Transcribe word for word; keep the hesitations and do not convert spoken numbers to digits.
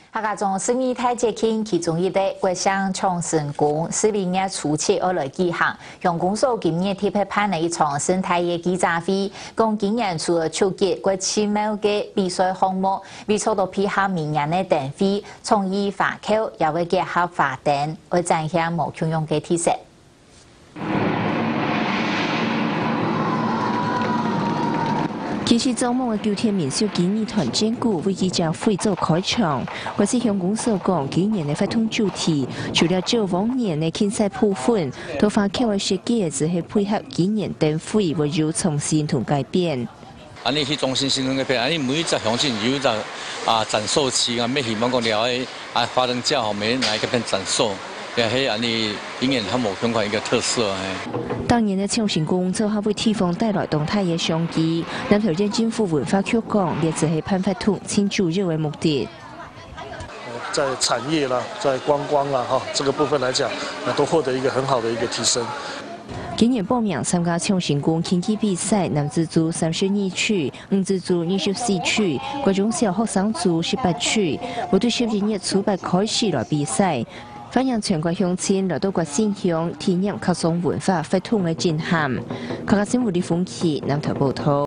客家中十二大节庆其中一日，国乡长生宫十二月初七而来举行。乡公所今年特别办了一场生态的记者会，讲今年除了秋节国奇妙的比赛项目，为做到配合明年的灯会，创意花口也会结合花灯，会展现无穷用的特色。 其实周末嘅九天民俗纪念团坚固为记者会做开场，或是乡公所讲，今年的发通主题，除了照往年的竞赛部分，都花口嘅设计只系配合今年灯会，会有重新同改变。 安尼去中心新闻嘅片，安尼每一只乡镇有一只啊展售区啊，咩希望讲了诶啊花灯架吼，每来个边展售，也系安尼今年它某相关一个特色诶。 当年的长成功做下为地方带来动态的商机，南投县政府文化局讲，也只系攀发图庆祝日为目的。 在产业啦，在观光啦，哈，这个部分来讲，那都获得一个很好的一个提升。 今年报名参加长成功竞技比赛，男子组三十二区，女子组二十四区，各中小学生组十八区。我对十二月初八开始来比赛。 反映全国乡亲来到各县乡体验客家文化发通的震撼。客家新闻的风气南投报道。